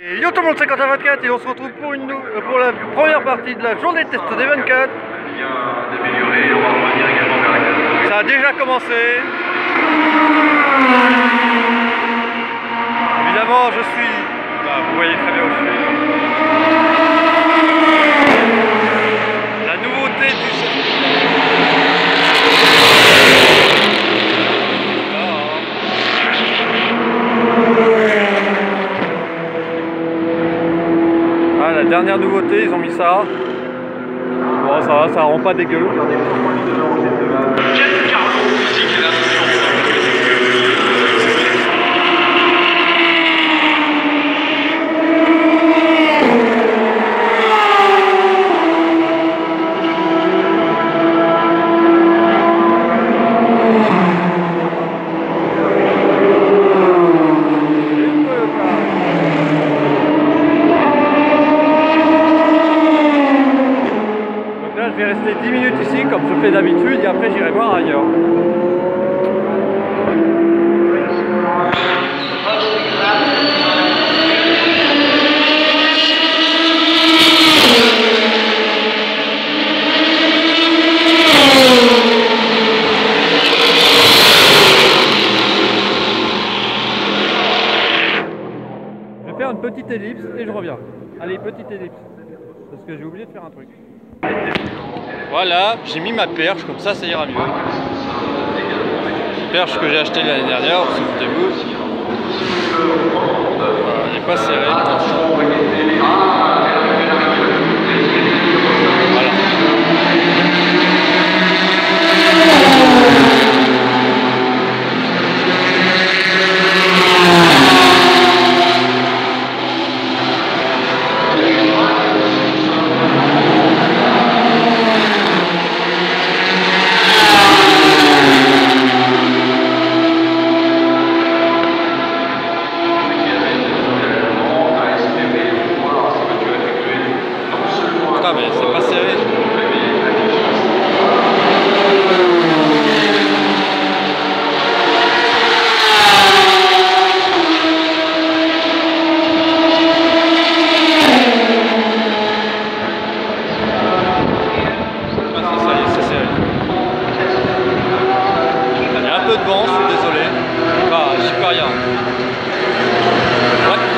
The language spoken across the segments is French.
Et yo tout le monde, c'est Quentin24 et on se retrouve pour la première partie de la journée de test des 24. Ça a déjà commencé. Évidemment, je suis... vous voyez très bien où je suis. La nouveauté du la dernière nouveauté, ils ont mis ça. Bon, ça va, ça rend pas dégueu. Je vais rester 10 minutes ici comme je fais d'habitude et après j'irai voir ailleurs. Je vais faire une petite ellipse et je reviens. Allez, petite ellipse. Parce que j'ai oublié de faire un truc. Voilà, j'ai mis ma perche, comme ça ira mieux. Perche que j'ai achetée l'année dernière, souvenez-vous. Elle n'est pas serrée. Voilà. Mais c'est pas serré. C'est serré. Il y a un peu de vent, je suis désolé. Enfin, j'y peux rien. Ouais.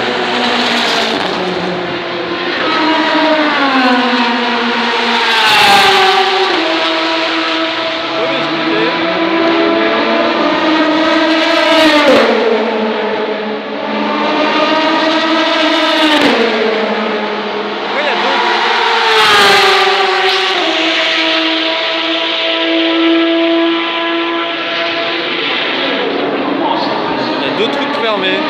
Deux trucs fermés.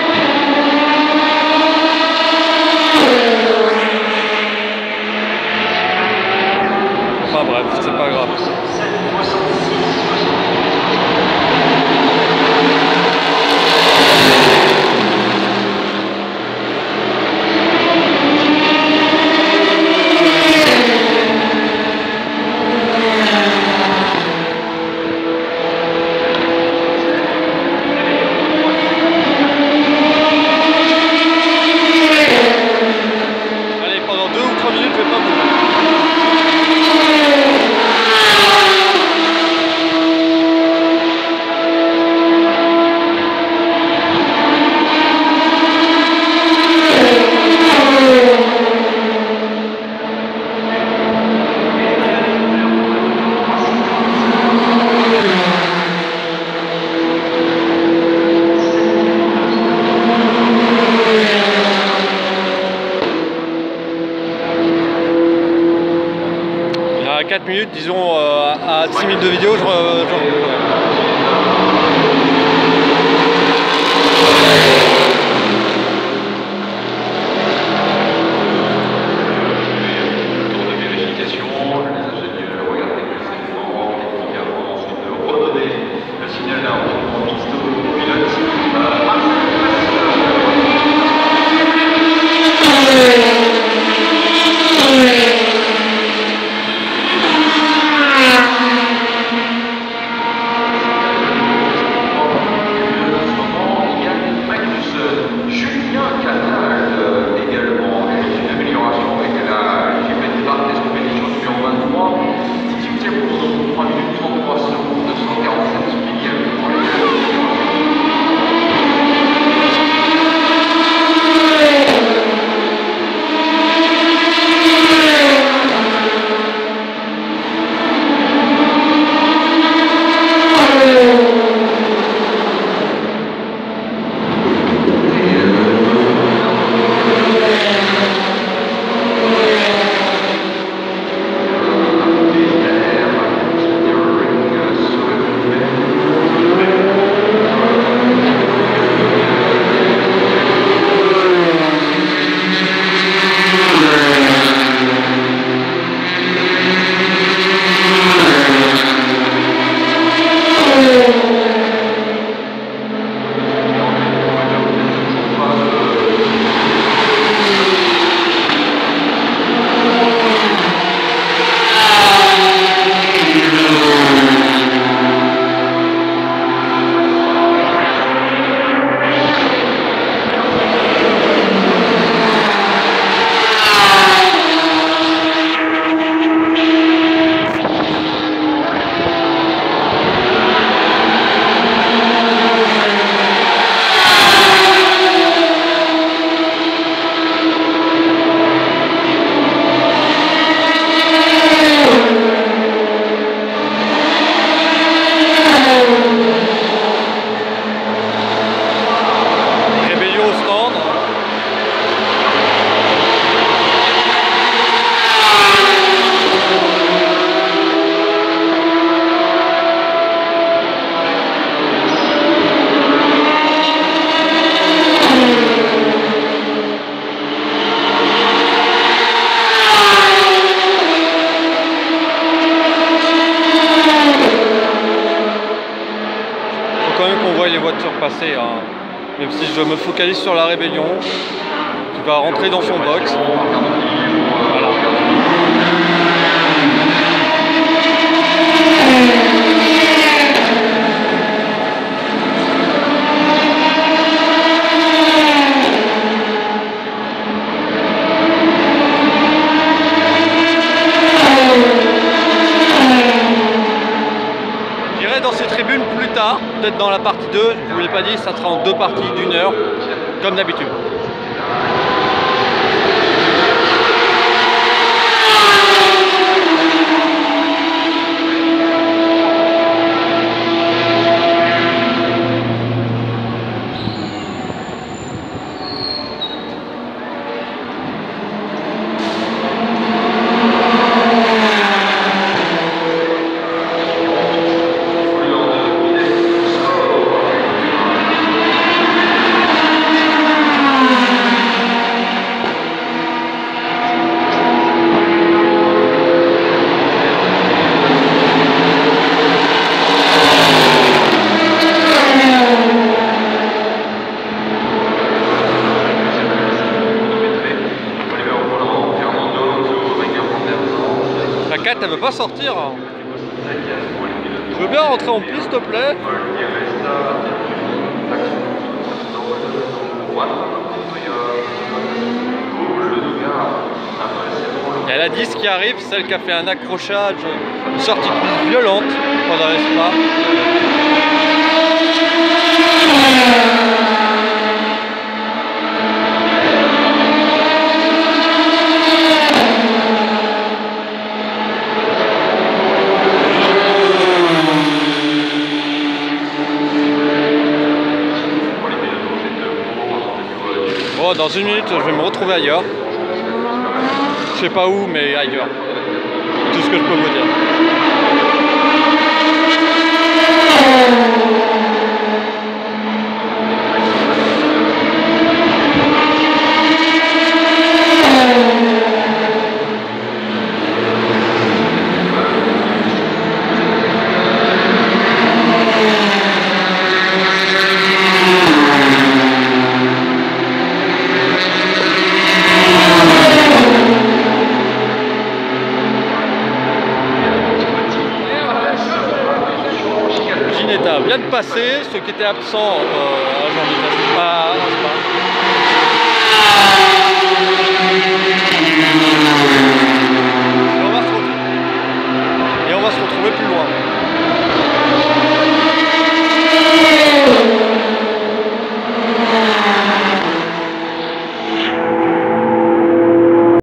Enfin bref, c'est pas grave. À 4 minutes, disons à 6 minutes de vidéo, je passer, hein. Même si je me focalise sur la rébellion, qui va rentrer dans son box. Voilà. Dans ces tribunes plus tard, peut-être dans la partie 2, je ne vous l'ai pas dit, ça sera en 2 parties d'1 heure, comme d'habitude. Elle veut pas sortir. Je veux bien rentrer en piste, s'il te plaît. Il y a la 10 qui arrive, celle qui a fait un accrochage, une sortie plus violente pendant l'espace. Bon, dans 1 minute, je vais me retrouver ailleurs. Je sais pas où, mais ailleurs. Tout ce que je peux vous dire. Vient de passer, ceux qui étaient absents à Jean-Michel,